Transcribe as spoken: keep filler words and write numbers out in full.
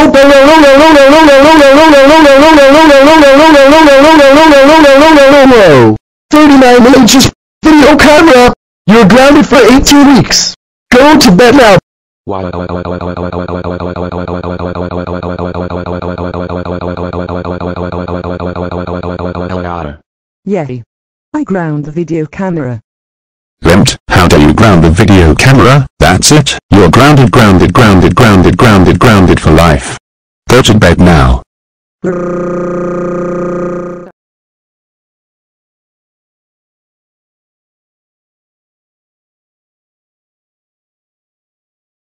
thirty-nine inches video camera. You're grounded for eighteen weeks. Go to bed now. Yay. I ground the video camera. Vent, how dare you ground the video camera? That's it, you're grounded, grounded, grounded, grounded, grounded, grounded for life. Go to bed now.